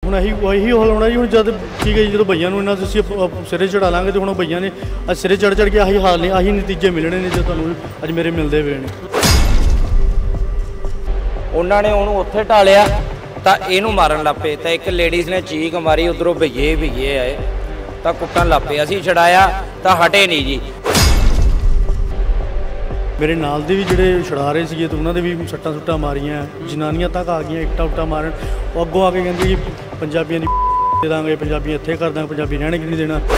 ਹੁਣ ਇਹੀ ਹਾਲ ਹੋਣਾ ਜੀ। ਹੁਣ ਜਦ ਠੀਕ ਹੈ ਜੀ, ਜਦੋਂ ਭਈਆਂ ਨੂੰ ਇਹਨਾਂ ਤੁਸੀਂ ਸਿਰੇ ਚੜਾ ਲਾਂਗੇ ਤੇ ਹੁਣ ਭਈਆਂ ਨੇ ਸਿਰੇ ਚੜ ਕੇ ਆਹੀ ਹਾਲ ਨੇ, ਆਹੀ ਨਤੀਜੇ ਮਿਲਣੇ ਨੇ ਜੋ ਤੁਹਾਨੂੰ ਅੱਜ ਮੇਰੇ ਮਿਲਦੇ ਪਏ ਨੇ। ਉਹਨਾਂ ਨੇ ਉਹਨੂੰ ਉੱਥੇ ਢਾਲਿਆ ਤਾਂ ਇਹਨੂੰ ਮਾਰਨ ਲੱਗ ਪਏ ਤਾਂ ਇੱਕ ਲੇਡੀਜ਼ ਨੇ ਚੀਕ ਮਾਰੀ, ਉਧਰੋਂ ਭਈਏ ਆਏ ਤਾਂ ਕੁੱਟਣ ਲੱਗ ਪਏ। ਅਸੀਂ ਛਡਾਇਆ ਤਾਂ ਹਟੇ ਨਹੀਂ ਜੀ। ਮੇਰੇ ਨਾਲ ਦੇ ਵੀ ਜਿਹੜੇ ਛੜਾ ਰਹੇ ਸੀਗੇ ਤੇ ਉਹਨਾਂ ਦੇ ਵੀ ਸੱਟਾਂ ਸੁੱਟਾਂ ਮਾਰੀਆਂ, ਜਨਾਨੀਆਂ ਤੱਕ ਆ ਗਈਆਂ ਇੱਟਾਂ ਮਾਰਨ। ਉਹ ਅੱਗੋਂ ਆ ਕੇ ਕਹਿੰਦੇ ਜੀ ਪੰਜਾਬੀਆਂ ਦੀ ਦੇ ਦਾਂਗੇ, ਪੰਜਾਬੀ ਇੱਥੇ ਕਰ ਦਾਂਗੇ, ਪੰਜਾਬੀ ਰਹਿਣ ਕਿ ਨਹੀਂ ਦੇਣਾ।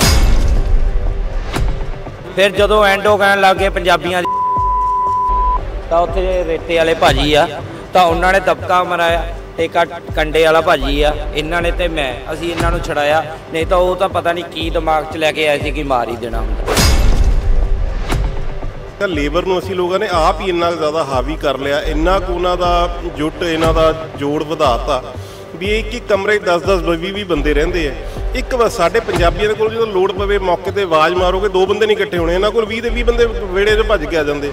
ਫਿਰ ਜਦੋਂ ਐਂਡੋ ਕਹਿਣ ਲੱਗ ਗਏ ਪੰਜਾਬੀਆਂ ਦੀ, ਤਾਂ ਉੱਥੇ ਰੇਤੇ ਵਾਲੇ ਭਾਜੀ ਆ ਤਾਂ ਉਹਨਾਂ ਨੇ ਦਬਕਾ ਮਰਾਇਆ ਤੇ ਕੰਡੇ ਵਾਲਾ ਭਾਜੀ ਆ, ਇਹਨਾਂ ਨੇ ਤੇ ਅਸੀਂ ਇਹਨਾਂ ਨੂੰ ਛਡਾਇਆ। ਨਹੀਂ ਤਾਂ ਉਹ ਤਾਂ ਪਤਾ ਨਹੀਂ ਕੀ ਦਿਮਾਗ 'ਚ ਲੈ ਕੇ ਆਏ ਸੀ ਕਿ ਮਾਰ ਹੀ ਦੇਣਾ ਹੁੰਦਾ। ਲੇਬਰ ਨੂੰ ਅਸੀਂ ਲੋਕਾਂ ਨੇ ਆਪ ਹੀ ਇੰਨਾ ਜ਼ਿਆਦਾ ਹਾਵੀ ਕਰ ਲਿਆ, ਇੰਨਾ ਕੁ ਉਹਨਾਂ ਦਾ ਜੁੱਟ ਇਹਨਾਂ ਦਾ ਜੋੜ ਵਧਾਤਾ ਵੀ ਇੱਕ ਕਮਰੇ 10-10 20 ਬੰਦੇ ਰਹਿੰਦੇ ਆ। ਇੱਕ ਵਾਰ ਸਾਡੇ ਪੰਜਾਬੀਆਂ ਦੇ ਕੋਲ ਜਦੋਂ ਲੋੜ ਪਵੇ ਮੌਕੇ ਤੇ ਆਵਾਜ਼ ਮਾਰੋਗੇ 2 ਬੰਦੇ ਨਹੀਂ ਇਕੱਠੇ ਹੋਣੇ, ਇਹਨਾਂ ਕੋਲ 20 ਦੇ 20 ਬੰਦੇ ਵਿਹੜੇ 'ਚ ਭੱਜ ਕੇ ਆ ਜਾਂਦੇ।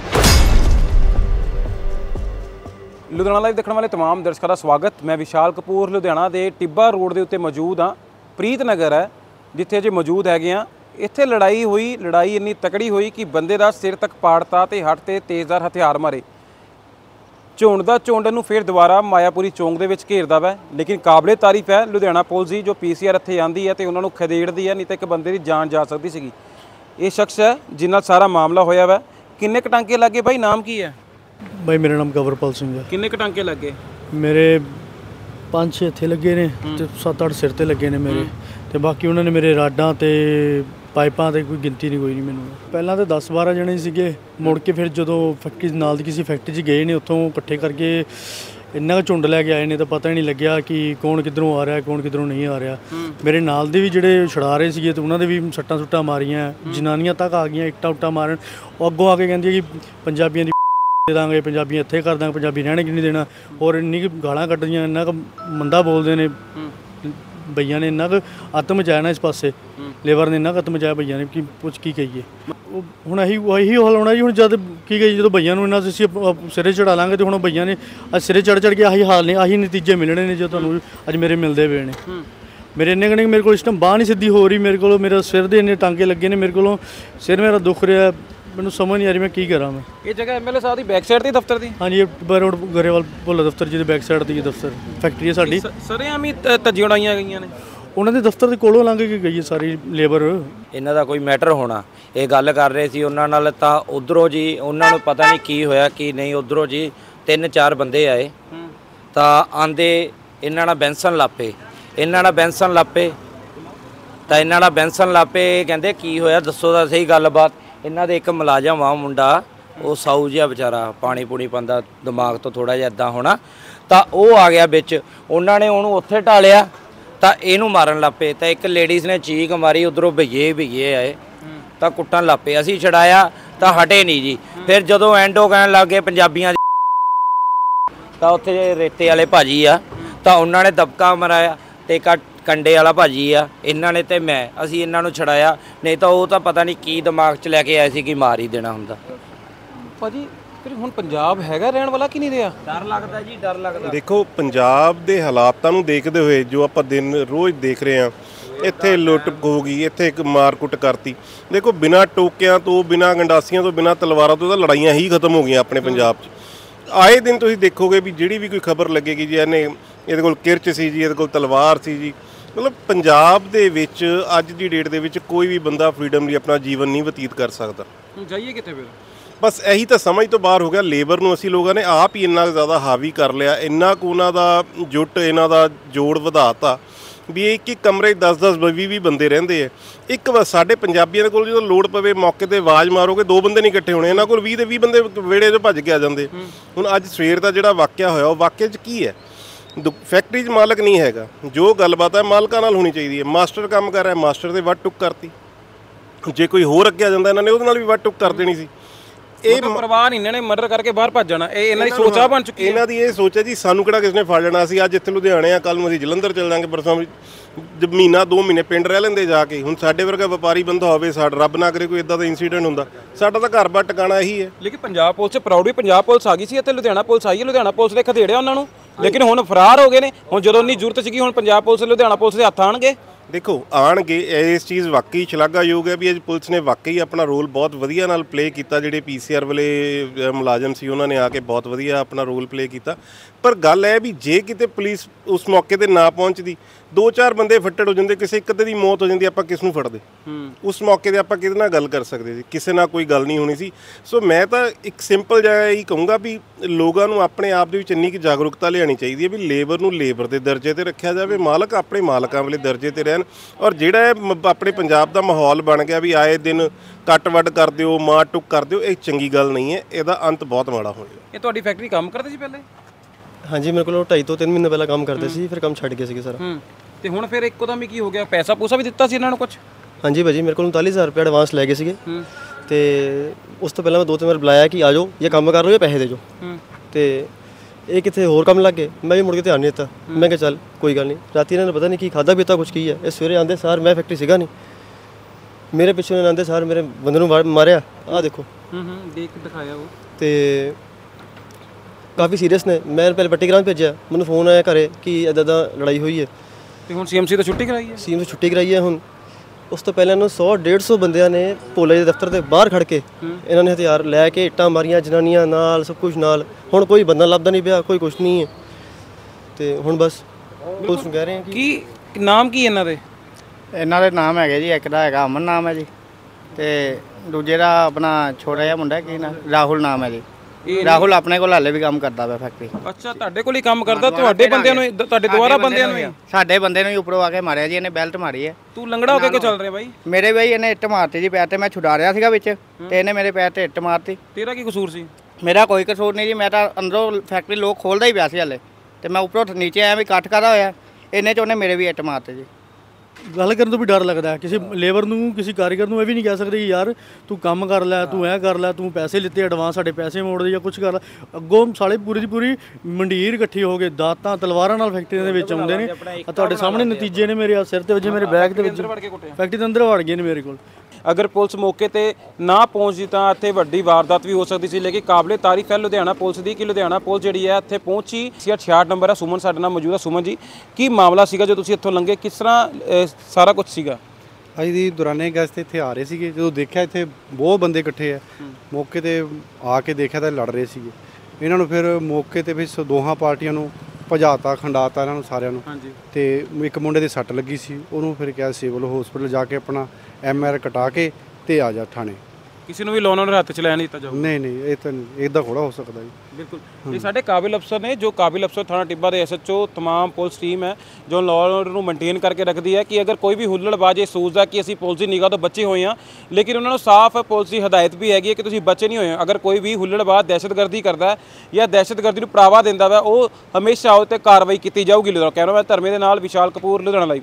ਲੁਧਿਆਣਾ ਲਾਈਵ ਦੇਖਣ ਵਾਲੇ तमाम ਦਰਸ਼ਕਾਂ ਦਾ ਸਵਾਗਤ। ਮੈਂ ਵਿਸ਼ਾਲ ਕਪੂਰ ਲੁਧਿਆਣਾ ਦੇ ਟਿੱਬਾ ਰੋਡ ਦੇ ਉੱਤੇ ਮੌਜੂਦ ਹਾਂ। ਪ੍ਰੀਤ ਨਗਰ ਹੈ ਜਿੱਥੇ ਅਜੇ ਮੌਜੂਦ ਹੈਗੇ ਆ। ਇੱਥੇ ਲੜਾਈ ਇੰਨੀ ਤਕੜੀ ਹੋਈ ਕਿ ਬੰਦੇ ਦਾ ਸਿਰ ਤੱਕ ਪਾੜਤਾ ਤੇ ਹੱਥ ਤੇ ਤੇਜ਼ਦਾਰ ਹਥਿਆਰ ਮਾਰੇ। ਝੁੰਡ ਨੂੰ ਫਿਰ ਦੁਬਾਰਾ ਮਾਇਆਪੁਰੀ ਚੌਂਕ ਦੇ ਵਿੱਚ ਘੇਰਦਾ ਵਾ। ਲੇਕਿਨ ਕਾਬਲੇ ਤਾਰੀਫ ਹੈ ਲੁਧਿਆਣਾ ਪੁਲਿਸ ਦੀ ਜੋ PCR ਇੱਥੇ ਆਂਦੀ ਹੈ ਤੇ ਉਹਨਾਂ ਨੂੰ ਖਦੇੜਦੀ ਹੈ, ਨਹੀਂ ਤਾਂ ਇੱਕ ਬੰਦੇ ਦੀ ਜਾਨ ਜਾ ਸਕਦੀ ਸੀਗੀ। ਇਹ ਸ਼ਖਸ ਹੈ ਜਿਸ ਨਾਲ ਸਾਰਾ ਮਾਮਲਾ ਹੋਇਆ ਵਾ। ਕਿੰਨੇ ਕੁ ਟਾਂਕੇ ਲੱਗੇ ਬਾਈ, ਨਾਮ ਕੀ ਹੈ? ਬਾਈ ਮੇਰਾ ਨਾਮ ਕਵਰਪਾਲ ਸਿੰਘ ਹੈ। ਕਿੰਨੇ ਕੁ ਟਾਂਕੇ ਲੱਗੇ? ਮੇਰੇ 5-6 ਇੱਥੇ ਲੱਗੇ ਨੇ ਤੇ 7-8 ਸਿਰ ਤੇ ਲੱਗੇ ਨੇ ਮੇਰੇ, ਤੇ ਬਾਕੀ ਉਹਨਾਂ ਨੇ ਮੇਰੇ ਰਾਡਾਂ ਤੇ ਪਾਈਪਾਂ ਤੇ ਕੋਈ ਗਿਣਤੀ ਨਹੀਂ, ਕੋਈ ਨਹੀਂ ਮੈਨੂੰ। ਪਹਿਲਾਂ ਤਾਂ 10-12 ਜਣੇ ਸੀਗੇ, ਮੁੜ ਕੇ ਫਿਰ ਜਦੋਂ ਫੈਕਟਰੀ ਨਾਲ ਦੀ ਕਿਸੇ ਫੈਕਟਰੀ 'ਚ ਗਏ ਨੇ ਉੱਥੋਂ ਇਕੱਠੇ ਕਰਕੇ ਇੰਨਾ ਕੁ ਝੁੰਡ ਲੈ ਕੇ ਆਏ ਨੇ ਤਾਂ ਪਤਾ ਹੀ ਨਹੀਂ ਲੱਗਿਆ ਕਿ ਕੌਣ ਕਿੱਧਰੋਂ ਆ ਰਿਹਾ ਕੌਣ ਕਿੱਧਰੋਂ ਨਹੀਂ ਆ ਰਿਹਾ। ਮੇਰੇ ਨਾਲ ਦੇ ਵੀ ਜਿਹੜੇ ਛੜਾ ਰਹੇ ਸੀਗੇ ਤੇ ਉਹਨਾਂ ਦੇ ਵੀ ਸੱਟਾਂ ਸੁੱਟਾਂ ਮਾਰੀਆਂ, ਜਨਾਨੀਆਂ ਤੱਕ ਆ ਗਈਆਂ ਇੱਟਾਂ ਮਾਰਨ। ਉਹ ਅੱਗੋਂ ਆ ਕੇ ਕਹਿੰਦੀ ਕਿ ਪੰਜਾਬੀਆਂ ਦੀ ਦੇ ਦਾਂਗੇ, ਪੰਜਾਬੀ ਇੱਥੇ ਕਰ ਦਾਂਗੇ, ਪੰਜਾਬੀ ਰਹਿਣ ਕਿ ਨਹੀਂ ਦੇਣਾ। ਔਰ ਇੰਨੀ ਕੁ ਗਾਲਾਂ ਕੱਢਦੀਆਂ, ਇੰਨਾ ਕੁ ਮੰਦਾ ਬੋਲਦੇ ਨੇ ਭਈਆਂ ਨੇ, ਇੰਨਾ ਕੁ ਅੱਤ ਮਚਾਇਆ ਨਾ ਇਸ ਪਾਸੇ। ਲੇਬਰ ਨੇ ਇੰਨਾ ਕੁ ਅੱਤ ਮਚਾਇਆ ਭਈਆਂ ਨੇ ਕਿ ਕੁਛ ਕੀ ਕਹੀਏ। ਹੁਣ ਇਹੀ ਹਾਲ ਹੋਣਾ ਜੀ। ਹੁਣ ਜਦ ਕੀ ਕਹੀਏ, ਜਦੋਂ ਭਈਆਂ ਨੂੰ ਇਹਨਾਂ ਤੁਸੀਂ ਸਿਰੇ ਚੜਾ ਲਾਂਗੇ ਤੇ ਹੁਣ ਭਈਆਂ ਨੇ ਸਿਰੇ ਚੜ ਕੇ ਆਹੀ ਹਾਲ ਨੇ, ਆਹੀ ਨਤੀਜੇ ਮਿਲਣੇ ਨੇ ਜੋ ਤੁਹਾਨੂੰ ਅੱਜ ਮੇਰੇ ਮਿਲਦੇ ਪਏ ਨੇ। ਮੇਰੇ ਇੰਨੇ ਕਣੇ ਮੇਰੇ ਕੋਲ ਇਸ ਟਾਈਮ ਬਾਂਹ ਨਹੀਂ ਸਿੱਧੀ ਹੋ ਰਹੀ, ਮੇਰੇ ਕੋਲ ਮੇਰਾ ਸਿਰ ਦੇ ਇੰਨੇ ਟਾਂਕੇ ਲੱਗੇ ਨੇ, ਮੇਰੇ ਕੋਲੋਂ ਸਿਰ ਮੇਰਾ ਦੁੱਖ ਰਿਹਾ, ਮੈਨੂੰ ਸਮਝ ਨਹੀਂ ਆ ਰਹੀ ਮੈਂ ਕੀ ਕਰਾਂ। ਮੈਂ ਇਹ ਜਗ੍ਹਾ MLA ਸਾਹਿਬ ਦੀ ਬੈਕ ਸਾਈਡ ਦੀ ਦਫ਼ਤਰ ਦੀ? ਹਾਂਜੀ, ਟਿੱਬਾ ਰੋਡ ਗਰੇਵਾਲ ਭੋਲਾ ਦਫ਼ਤਰ ਜਿਹਦੇ ਬੈਕ ਸਾਈਡ ਦੀ ਦਫ਼ਤਰ ਫੈਕਟਰੀ ਹੈ ਸਾਡੀ। ਸਰੇਆਮ ਹੀ ਧੱਜੀਆਂ ਉਡਾਈਆਂ ਗਈਆਂ ਨੇ। ਉਹਨਾਂ ਦੇ ਦਫ਼ਤਰ ਦੇ ਕੋਲੋਂ ਲੰਘ ਕੇ ਗਈ ਹੈ ਸਾਰੀ ਲੇਬਰ। ਇਹਨਾਂ ਦਾ ਕੋਈ ਮੈਟਰ ਹੋਣਾ, ਇਹ ਗੱਲ ਕਰ ਰਹੇ ਸੀ ਉਹਨਾਂ ਨਾਲ, ਤਾਂ ਉਧਰੋਂ ਜੀ ਉਹਨਾਂ ਨੂੰ ਪਤਾ ਨਹੀਂ ਕੀ ਹੋਇਆ ਕੀ ਨਹੀਂ। ਉਧਰੋਂ ਜੀ 3-4 ਬੰਦੇ ਆਏ ਤਾਂ ਆਂਦੇ ਇਹਨਾਂ ਨਾਲ ਬੈਂਸਣ ਲੱਪੇ, ਤਾਂ ਇਹਨਾਂ ਨਾਲ ਬੈਂਸਣ ਲੱਪੇ। ਕਹਿੰਦੇ ਕੀ ਹੋਇਆ ਦੱਸੋ ਤਾਂ ਸਹੀ ਗੱਲਬਾਤ। ਇਹਨਾਂ ਦੇ ਇੱਕ ਮੁਲਾਜ਼ਮ ਆ ਮੁੰਡਾ, ਉਹ ਸਾਊ ਜਿਹਾ ਵਿਚਾਰਾ, ਪਾਣੀ ਪੂਣੀ ਪਾਉਂਦਾ, ਦਿਮਾਗ ਤੋਂ ਥੋੜ੍ਹਾ ਜਿਹਾ ਇੱਦਾਂ ਹੋਣਾ, ਤਾਂ ਉਹ ਆ ਗਿਆ ਵਿੱਚ। ਉਹਨਾਂ ਨੇ ਉਹਨੂੰ ਉੱਥੇ ਢਾਲਿਆ ਤਾਂ ਇਹਨੂੰ ਮਾਰਨ ਲੱਗ ਪਏ ਤਾਂ ਇੱਕ ਲੇਡੀਜ਼ ਨੇ ਚੀਕ ਮਾਰੀ, ਉਧਰੋਂ ਭਈਏ ਆਏ ਤਾਂ ਕੁੱਟਣ ਲੱਗ ਪਏ। ਅਸੀਂ ਛਡਾਇਆ ਤਾਂ ਹਟੇ ਨਹੀਂ ਜੀ। ਫਿਰ ਜਦੋਂ ਐਂਡੋ ਕਹਿਣ ਲੱਗ ਗਏ ਪੰਜਾਬੀਆਂ ਦੀ, ਤਾਂ ਉੱਥੇ ਰੇਤੇ ਵਾਲੇ ਭਾਜੀ ਆ ਤਾਂ ਉਹਨਾਂ ਨੇ ਦਬਕਾ ਮਰਾਇਆ ਤੇ ਕੰਡੇ ਵਾਲਾ ਭਾਜੀ ਆ, ਇਹਨਾਂ ਨੇ ਤੇ ਅਸੀਂ ਇਹਨਾਂ ਨੂੰ ਛਡਾਇਆ। ਨਹੀਂ ਤਾਂ ਉਹ ਤਾਂ ਪਤਾ ਨਹੀਂ ਕੀ ਦਿਮਾਗ 'ਚ ਲੈ ਕੇ ਆਏ ਸੀ ਕਿ ਮਾਰ ਹੀ ਦੇਣਾ ਹੁੰਦਾ। ਭਾਜੀ ਫਿਰ ਹੁਣ ਪੰਜਾਬ ਹੈਗਾ ਰਹਿਣ ਵਾਲਾ ਕਿ ਨਹੀਂ ਰਿਹਾ? ਡਰ ਲੱਗਦਾ ਜੀ, ਡਰ ਲੱਗਦਾ। ਦੇਖੋ ਪੰਜਾਬ ਦੇ ਹਾਲਾਤਾਂ ਨੂੰ ਦੇਖਦੇ ਹੋਏ ਜੋ ਆਪਾਂ ਦਿਨ ਰੋਜ਼ ਦੇਖ ਰਹੇ ਹਾਂ, ਇੱਥੇ ਲੁੱਟ ਹੋ ਗਈ, ਇੱਥੇ ਇੱਕ ਮਾਰਕੁੱਟ ਕਰਤੀ। ਦੇਖੋ ਬਿਨਾਂ ਟੋਕਿਆਂ ਤੋਂ, ਬਿਨਾਂ ਗੰਡਾਸੀਆਂ ਤੋਂ, ਬਿਨਾਂ ਤਲਵਾਰਾਂ ਤੋਂ ਤਾਂ ਲੜਾਈਆਂ ਹੀ ਖਤਮ ਹੋ ਗਈਆਂ ਆਪਣੇ ਪੰਜਾਬ 'ਚ। ਆਏ ਦਿਨ ਤੁਸੀਂ ਦੇਖੋਗੇ ਵੀ ਜਿਹੜੀ ਵੀ ਕੋਈ ਖਬਰ ਲੱਗੇਗੀ ਜੀ ਇਹਦੇ ਕੋਲ ਕਿਰਚ ਸੀ ਜੀ, ਇਹਦੇ ਕੋਲ ਤਲਵਾਰ ਸੀ ਜੀ। ਮਤਲਬ ਪੰਜਾਬ ਦੇ ਵਿੱਚ ਅੱਜ ਦੀ ਡੇਟ ਦੇ ਵਿੱਚ ਕੋਈ ਵੀ ਬੰਦਾ ਫਰੀडम ਲਈ ਆਪਣਾ ਜੀਵਨ ਨਹੀਂ ਬਤੀਤ ਕਰ ਸਕਦਾ। ਜਾਈਏ ਕਿੱਥੇ ਫਿਰ? ਬਸ ਇਹੀ ਤਾਂ ਸਮਝ ਤੋਂ ਬਾਹਰ ਹੋ ਗਿਆ। ਲੇਬਰ ਨੂੰ ਅਸੀਂ ਲੋਕਾਂ ਨੇ ਆਪ ਹੀ ਇੰਨਾ ਜ਼ਿਆਦਾ ਹਾਵੀ ਕਰ ਲਿਆ, ਇੰਨਾ ਕੁ ਉਹਨਾਂ ਦਾ ਜੁੱਟ ਇਹਨਾਂ ਦਾ ਜੋੜ ਵਧਾਤਾ ਵੀ ਇੱਕ ਕਮਰੇ 10-10 20 ਬੰਦੇ ਰਹਿੰਦੇ ਆ। ਇੱਕ ਵਾਰ ਸਾਡੇ ਪੰਜਾਬੀਆਂ ਦੇ ਕੋਲ ਜਦੋਂ ਲੋੜ ਪਵੇ ਮੌਕੇ ਤੇ ਆਵਾਜ਼ ਮਾਰੋਗੇ 2 ਬੰਦੇ ਨਹੀਂ ਇਕੱਠੇ ਹੋਣੇ, ਇਹਨਾਂ ਕੋਲ 20 ਦੇ 20 ਬੰਦੇ ਵਿਹੜੇ 'ਚ ਭੱਜ ਕੇ ਆ ਜਾਂਦੇ। ਹੁਣ ਅੱਜ ਸਵੇਰ ਦਾ ਜਿਹੜਾ ਵਾਕਿਆ ਹੋਇਆ, ਉਹ ਵਾਕਿਆ 'ਚ ਕੀ ਹੈ? ਫੈਕਟਰੀ 'ਚ ਮਾਲਕ ਨਹੀਂ ਹੈਗਾ, ਜੋ ਗੱਲਬਾਤ ਹੈ ਮਾਲਕਾਂ ਨਾਲ ਹੋਣੀ ਚਾਹੀਦੀ ਹੈ। ਮਾਸਟਰ ਕੰਮ ਕਰ ਰਿਹਾ, ਮਾਸਟਰ ਦੇ ਵੱਟ ਟੁੱਕ ਕਰਤੀ। ਜੇ ਕੋਈ ਹੋਰ ਅੱਗੇ ਆ ਜਾਂਦਾ ਇਹਨਾਂ ਨੇ ਉਹਦੇ ਨਾਲ ਵੀ ਵੱਟ ਟੁੱਕ ਕਰ ਦੇਣੀ ਸੀ। ਇਹ ਪਰਵਾਹ ਨਹੀਂ, ਇਹਨਾਂ ਨੇ ਮਰਡਰ ਕਰਕੇ ਬਾਹਰ ਭੱਜ ਜਾਣਾ, ਇਹ ਇਹਨਾਂ ਦੀ ਸੋਚਾ ਬਣ ਚੁੱਕੀ ਹੈ। ਇਹਨਾਂ ਦੀ ਇਹ ਸੋਚ ਹੈ ਜੀ, ਸਾਨੂੰ ਕਿਹੜਾ ਕਿਸ ਨੇ ਫੜ ਲੈਣਾ, ਅਸੀਂ ਅੱਜ ਇੱਥੇ ਲੁਧਿਆਣੇ ਆ, ਕੱਲ ਨੂੰ ਅਸੀਂ ਜਲੰਧਰ ਚਲ ਜਾਾਂਗੇ, ਪਰਸੋਂ ਮਹੀਨਾ 2 ਮਹੀਨੇ ਪਿੰਡ ਰਹਿ ਲੈਂਦੇ ਜਾ ਕੇ। ਹੁਣ ਸਾਡੇ ਵਰਗਾ ਵਪਾਰੀ ਬੰਦਾ ਹੋਵੇ, ਸਾਡਾ ਰੱਬ ਨਾ ਕਰੇ ਕੋਈ ਇਦਾਂ ਦਾ ਇਨਸੀਡੈਂਟ ਹੁੰਦਾ, ਸਾਡਾ ਤਾਂ ਘਰ-ਬਾਰ ਟਿਕਾਣਾ ਇਹੀ ਹੈ। ਲੇਕਿਨ ਪੰਜਾਬ ਪੁਲਿਸ ਪ੍ਰਾਊਡ ਵੀ ਪੰਜਾਬ ਪੁਲਿਸ ਆ ਗਈ ਸੀ ਅਤੇ ਲੁਧਿਆਣਾ ਪੁਲਿਸ ਆਈ ਹੈ, ਲੁਧਿਆਣਾ ਪੁਲਿਸ ਦੇ ਖਦੇੜਿਆ ਉਹਨਾਂ ਨੂੰ, ਲੇਕਿਨ ਹੁਣ ਫਰਾਰ ਹੋ ਗਏ ਨੇ। ਹੁਣ ਜਦੋਂ ਇੰਨੀ ਜ਼ਰੂਰਤ ਸੀਗੀ, ਹੁਣ ਪੰਜਾਬ ਪੁਲਿਸ ਲੁਧਿਆਣਾ ਪੁਲਿਸ ਦੇ ਹੱਥ ਆਣਗੇ। ਦੇਖੋ ਆਣਗੇ, ਇਸ ਚੀਜ਼ ਵਾਕਈ ਸ਼ਲਾਘਾਯੋਗ ਹੈ ਵੀ ਅੱਜ ਪੁਲਿਸ ਨੇ ਵਾਕਈ ਆਪਣਾ ਰੋਲ ਬਹੁਤ ਵਧੀਆ ਨਾਲ ਪਲੇ ਕੀਤਾ। ਜਿਹੜੇ ਪੀਸੀਆਰ ਵਾਲੇ ਮੁਲਾਜ਼ਮ ਸੀ ਉਹਨਾਂ ਨੇ ਆ ਕੇ ਬਹੁਤ ਵਧੀਆ ਆਪਣਾ ਰੋਲ ਪਲੇ ਕੀਤਾ। ਪਰ ਗੱਲ ਹੈ ਵੀ ਜੇ ਕਿਤੇ ਪੁਲਿਸ ਉਸ ਮੌਕੇ ਤੇ ਨਾ ਪਹੁੰਚਦੀ, 2-4 ਬੰਦੇ ਫੱਟੜ ਹੋ ਜਾਂਦੇ, ਕਿਸੇ ਇੱਕ ਅੱਧੇ ਦੀ ਮੌਤ ਹੋ ਜਾਂਦੀ, ਆਪਾਂ ਕਿਸ ਨੂੰ ਫੜਦੇ? ਉਸ ਮੌਕੇ ਤੇ ਆਪਾਂ ਕਿਹਦੇ ਨਾਲ ਗੱਲ ਕਰ ਸਕਦੇ ਸੀ? ਕਿਸੇ ਨਾਲ ਕੋਈ ਗੱਲ ਨਹੀਂ ਹੋਣੀ ਸੀ। ਸੋ ਮੈਂ ਤਾਂ ਇੱਕ ਸਿੰਪਲ ਜਿਹਾ ਇਹੀ ਕਹੂੰਗਾ ਵੀ ਲੋਕਾਂ ਨੂੰ ਆਪਣੇ ਆਪ ਦੇ ਵਿੱਚ ਇੰਨੀ ਕੁ ਜਾਗਰੂਕਤਾ ਲਿਆਉਣੀ ਚਾਹੀਦੀ ਹੈ ਵੀ ਲੇਬਰ ਨੂੰ ਲੇਬਰ ਦੇ ਦਰਜੇ ਤੇ ਰੱਖਿਆ ਜਾਵੇ, ਮਾਲਕ ਆਪਣੇ ਮਾਲਕਾਂ ਵਾਲੇ ਦਰਜੇ ਤੇ ਰਹਿਣ। ਔਰ ਜਿਹੜਾ ਆਪਣੇ ਪੰਜਾਬ ਦਾ ਮਾਹੌਲ ਬਣ ਗਿਆ ਵੀ ਆਏ ਦਿਨ ਕੱਟ ਵੱਢ ਕਰ ਦਿਓ, ਮਾਰ ਟੁੱਕ ਕਰ ਦਿਓ, ਇਹ ਚੰਗੀ ਗੱਲ ਨਹੀਂ ਹੈ, ਇਹਦਾ ਅੰਤ ਬਹੁਤ ਮਾੜਾ ਹੋਏਗਾ। ਇਹ ਤੁਹਾਡੀ ਫੈਕਟਰੀ ਕੰਮ ਕਰਦੇ ਸੀ ਪਹਿਲੇ? ਹਾਂਜੀ, ਮੇਰੇ ਕੋਲ 2.5 ਤੋਂ 3 ਮਹੀਨੇ ਪਹਿਲਾਂ ਕੰਮ ਕਰਦੇ ਸੀ, ਫਿਰ ਕੰਮ ਛੱਡ ਗਏ ਸੀਗੇ ਸਾਰਾ। ਤੇ ਹੁਣ ਫਿਰ ਇੱਕੋਦਮ ਹੀ ਕੀ ਹੋ ਗਿਆ? ਪੈਸਾ ਪੂਸਾ ਵੀ ਦਿੱਤਾ ਸੀ ਇਹਨਾਂ ਨੂੰ ਕੁਝ? ਹਾਂਜੀ ਭਾਜੀ, ਮੇਰੇ ਕੋਲ 39,000 ਰੁਪਏ ਐਡਵਾਂਸ ਲੈ ਗਏ ਸੀਗੇ ਤੇ ਉਸ ਤੋਂ ਪਹਿਲਾਂ ਮੈਂ 2-3 ਵਾਰ ਬੁਲਾਇਆ ਕਿ ਆ ਜਾਓ, ਜਾਂ ਕੰਮ ਕਰ ਲਓ ਜਾਂ ਪੈਸੇ ਦੇ ਜਾਓ। ਤੇ ਇਹ ਕਿਤੇ ਹੋਰ ਕੰਮ ਲੱਗ ਗਏ, ਮੈਂ ਵੀ ਮੁੜ ਕੇ ਧਿਆਨ ਨਹੀਂ ਦਿੱਤਾ। ਮੈਂ ਕਿਹਾ ਚੱਲ ਕੋਈ ਗੱਲ ਨਹੀਂ। ਰਾਤੀ ਇਹਨਾਂ ਨੇ ਪਤਾ ਨਹੀਂ ਕੀ ਖਾਦਾ ਪੀਤਾ ਕੁਝ ਕੀ ਹੈ। ਇਹ ਸਵੇਰੇ ਆਉਂਦੇ ਸਾਰ, ਮੈਂ ਫੈਕਟਰੀ ਸੀਗਾ ਨਹੀਂ, ਮੇਰੇ ਪਿੱਛੇ ਇਹਨਾਂ ਆਉਂਦੇ ਸਾਰ ਮੇਰੇ ਬੰਦੇ ਨੂੰ ਮਾਰਿਆ। ਆਹ ਦੇਖੋ, ਦੇਖ ਕੇ ਦਿਖਾਇਆ ਉਹ। ਤੇ ਕਾਫੀ ਸੀਰੀਅਸ ਨੇ। ਮੈਂ ਪਹਿਲੇ ਪੱਟੀ ਕਰਾਉਣ ਭੇਜਿਆ, ਮੈਨੂੰ ਫੋਨ ਆਇਆ ਘਰੇ ਕਿ ਇੱਦਾਂ ਦਾ ਲੜਾਈ ਹੋਈ ਹੈ। ਤੇ ਹੁਣ ਸੀਐਮਸੀ ਤੋਂ ਛੁੱਟੀ ਕਰਾਈ ਹੈ? ਸੀਐਮ ਤੋਂ ਛੁੱਟੀ ਕਰਾਈ ਹੈ। ਹੁਣ ਉਸ ਤੋਂ ਪਹਿਲਾਂ ਇਹਨੂੰ 100-150 ਬੰਦਿਆਂ ਨੇ ਭੋਲੇ ਦੇ ਦਫ਼ਤਰ ਦੇ ਬਾਹਰ ਖੜ ਕੇ ਇਹਨਾਂ ਨੇ ਹਥਿਆਰ ਲੈ ਕੇ ਇੱਟਾਂ ਮਾਰੀਆਂ, ਜਨਾਨੀਆਂ ਨਾਲ, ਸਭ ਕੁਝ ਨਾਲ। ਹੁਣ ਕੋਈ ਬੰਦਾ ਲੱਭਦਾ ਨਹੀਂ ਪਿਆ, ਕੋਈ ਕੁਛ ਨਹੀਂ ਹੈ। ਤੇ ਹੁਣ ਬਸ ਪੁਲਿਸ ਨੂੰ ਕਹਿ ਰਹੇ ਹਾਂ ਕਿ ਨਾਮ ਕੀ ਇਹਨਾਂ ਦੇ? ਇਹਨਾਂ ਦੇ ਨਾਮ ਹੈਗੇ ਜੀ, ਇੱਕ ਦਾ ਹੈਗਾ ਅਮਨ ਨਾਮ ਹੈ ਜੀ, ਤੇ ਦੂਜੇ ਦਾ ਆਪਣਾ ਛੋਟਾ ਜਿਹਾ ਮੁੰਡਾ ਕੀ ਨਾਮ, ਰਾਹੁਲ ਨਾਮ ਹੈ ਜੀ। ਰਾਹੁਲ ਆਪਣੇ ਕੋਲ ਹਾਲੇ ਵੀ ਕੰਮ ਕਰਦਾ ਵਾ ਫੈਕਟਰੀ। ਅੱਛਾ, ਤੁਹਾਡੇ ਕੋਲ ਹੀ ਕੰਮ ਕਰਦਾ? ਤੁਹਾਡੇ ਬੰਦਿਆਂ ਨੂੰ, ਤੁਹਾਡੇ ਦੁਆਰਾ ਬੰਦਿਆਂ ਨੂੰ? ਸਾਡੇ ਬੰਦੇ ਨੂੰ ਹੀ ਉੱਪਰੋਂ ਆ ਕੇ ਮਾਰਿਆ ਜੀ, ਇਹਨੇ ਬੈਲਟ ਮਾਰੀ ਹੈ। ਤੂੰ ਲੰਗੜਾ ਹੋ ਕੇ ਕਿਉਂ ਚੱਲ ਰਿਹਾ ਬਾਈ? ਮੇਰੇ ਬਾਈ ਇਹਨੇ ਇੱਟ ਮਾਰਤੀ ਜੀ ਪੈਰ ਤੇ, ਮੈਂ ਛੁਡਾ ਰਿਹਾ ਸੀਗਾ ਵਿੱਚ, ਤੇ ਇਹਨੇ ਮੇਰੇ ਪੈਰ ਤੇ ਇੱਟ ਮਾਰਤੀ। ਤੇਰਾ ਕੀ ਕਸੂਰ ਸੀ? ਮੇਰਾ ਕੋਈ ਕਸੂਰ ਨਹੀਂ ਜੀ, ਮੈਂ ਤਾਂ ਅੰਦਰੋਂ ਫੈਕਟਰੀ ਲੋਕ ਖੋਲਦਾ ਹੀ ਪਿਆ ਸੀ ਹਾਲੇ, ਤੇ ਮੈਂ ਉੱਪਰੋਂ ਨੀਚੇ ਆਇਆ ਵੀ ਕੱਟ ਕਾਹਦਾ ਹੋਇਆ, ਇਹਨੇ ਚ ਉਹਨੇ ਮੇਰੇ ਵੀ ਇੱਟ ਮਾਰਤੀ ਜੀ। ਗੱਲ ਕਰਨ ਤੋਂ ਵੀ ਡਰ ਲੱਗਦਾ ਹੈ। ਕਿਸੇ ਲੇਬਰ ਨੂੰ, ਕਿਸੇ ਕਾਰੀਗਰ ਨੂੰ ਇਹ ਵੀ ਨਹੀਂ ਕਹਿ ਸਕਦੇ ਕਿ ਯਾਰ ਤੂੰ ਕੰਮ ਕਰ ਲੈ, ਤੂੰ ਐਂ ਕਰ ਲੈ, ਤੂੰ ਪੈਸੇ ਲਿੱਤੇ ਐਡਵਾਂਸ, ਸਾਡੇ ਪੈਸੇ ਮੋੜ ਦੇ ਜਾਂ ਕੁਝ ਕਰ ਲੈ। ਅੱਗੋਂ ਸਾਲੇ ਪੂਰੀ ਦੀ ਪੂਰੀ ਮੰਡੀਰ ਇਕੱਠੀ ਹੋ ਕੇ ਦਾਤਾਂ ਤਲਵਾਰਾਂ ਨਾਲ ਫੈਕਟਰੀਆਂ ਦੇ ਵਿੱਚ ਆਉਂਦੇ ਨੇ। ਆ ਤੁਹਾਡੇ ਸਾਹਮਣੇ ਨਤੀਜੇ ਨੇ, ਮੇਰੇ ਸਿਰ ਤੇ ਵੱਜੇ, ਮੇਰੇ ਬੈਗ ਦੇ ਵਿੱਚ, ਫੈਕਟਰੀ ਦੇ ਅੰਦਰ ਵੜ ਗਏ ਨੇ ਮੇਰੇ ਕੋਲ। ਅਗਰ ਪੁਲਿਸ ਮੌਕੇ ਤੇ ਨਾ ਪਹੁੰਚਦੀ ਤਾਂ ਇੱਥੇ ਵੱਡੀ ਵਾਰਦਾਤ ਵੀ ਹੋ ਸਕਦੀ ਸੀ। ਲੇਕਿਨ ਕਾਬਲੇ ਤਾਰੀਫ ਹੈ ਲੁਧਿਆਣਾ ਪੁਲਿਸ ਦੀ ਕਿ ਲੁਧਿਆਣਾ ਪੁਲਿਸ ਜਿਹੜੀ ਹੈ ਇੱਥੇ ਪਹੁੰਚੀ। 66 ਨੰਬਰ ਹੈ, ਸੁਮਨ ਸਾਡੇ ਨਾਲ ਮੌਜੂਦ ਹੈ। ਸੁਮਨ ਜੀ, ਕੀ ਮਾਮਲਾ ਸੀਗਾ ਜੋ ਤੁਸੀਂ ਇੱਥੋਂ ਲੰਘੇ? ਕਿਸ ਤਰ੍ਹਾਂ ਸਾਰਾ ਕੁਝ ਸੀਗਾ? ਅਸੀਂ ਦੀ ਦੌਰਾਨੇ ਗਸ਼ਤ ਇੱਥੇ ਆ ਰਹੇ ਸੀਗੇ, ਜਦੋਂ ਦੇਖਿਆ ਇੱਥੇ ਬਹੁਤ ਬੰਦੇ ਇਕੱਠੇ ਆ, ਮੌਕੇ ਤੇ ਆ ਕੇ ਦੇਖਿਆ ਤਾਂ ਲੜ ਰਹੇ ਸੀਗੇ। ਇਹਨਾਂ ਨੂੰ ਫਿਰ ਮੌਕੇ ਤੇ ਫਿਰ ਦੋਹਾਂ ਪਾਰਟੀਆਂ ਨੂੰ ਭਜਾਤਾ, ਖੰਡਾਤਾ ਇਹਨਾਂ ਨੂੰ ਸਾਰਿਆਂ ਨੂੰ। ਤੇ ਇੱਕ ਮੁੰਡੇ ਦੀ ਸੱਟ ਲੱਗੀ ਸੀ, ਉਹਨੂੰ ਫਿਰ ਕਿਹਾ ਸਿਵਲ ਹਸਪੀਟਲ ਜਾ ਕੇ ਆਪਣਾ MR ਕਟਾ ਕੇ ਤੇ ਆ ਜਾ ਥਾਣੇ। ਕਿਸੇ ਨੂੰ ਵੀ ਲੋਨ ਉਹਨਾਂ ਦੇ ਹੱਥ 'ਚ ਲੈਣ ਨਹੀਂ ਦਿੱਤਾ ਜਾਊਗਾ? ਨਹੀਂ ਨਹੀਂ, ਇਹ ਤਾਂ ਇਦਾਂ ਥੋੜਾ ਹੋ ਸਕਦਾ ਜੀ। ਬਿਲਕੁਲ। ਇਹ ਸਾਡੇ ਕਾਬਿਲ ਅਫਸਰ ਨੇ, ਜੋ ਕਾਬਿਲ ਅਫਸਰ ਥਾਣਾ ਟਿੱਬਾ ਦੇ SHO, ਤਮਾਮ ਪੁਲਿਸ ਟੀਮ ਹੈ ਜੋ ਲਾਅ ਆਰਡਰ ਨੂੰ ਮੇਨਟੇਨ ਕਰਕੇ ਰੱਖਦੀ ਹੈ ਕਿ ਅਗਰ ਕੋਈ ਵੀ ਹੁੱਲੜਬਾਜ਼ ਇਹ ਸੋਚਦਾ ਕਿ ਅਸੀਂ ਪੁਲਿਸ ਦੀ ਨਿਗਾਹ ਤੋਂ ਬਚੇ ਹੋਏ ਹਾਂ, ਲੇਕਿਨ ਉਹਨਾਂ ਨੂੰ ਸਾਫ਼ ਪੁਲਿਸ ਦੀ ਹਦਾਇਤ ਵੀ ਹੈਗੀ ਹੈ ਕਿ ਤੁਸੀਂ ਬਚੇ ਨਹੀਂ ਹੋਏ ਹੋ। ਅਗਰ ਕੋਈ ਵੀ ਹੁੱਲੜਬਾਜ਼ ਦਹਿਸ਼ਤਗਰਦੀ ਕਰਦਾ ਹੈ ਜਾਂ ਦਹਿਸ਼ਤਗਰਦੀ ਨੂੰ ਪ੍ਰਾਵਾ ਦਿੰਦਾ ਵਾ, ਉਹ ਹਮੇਸ਼ਾ ਉਹ 'ਤੇ ਕਾਰਵਾਈ ਕੀਤੀ ਜਾਊਗੀ। ਲੁਧਿਆਣਾ ਕੈਮਰਾਮੈਨ ਧਰਮੇ ਦੇ ਨਾਲ ਵਿਸ਼ਾਲ ਕਪੂਰ, ਲੁਧਿਆਣਾ ਲਾਈਵ।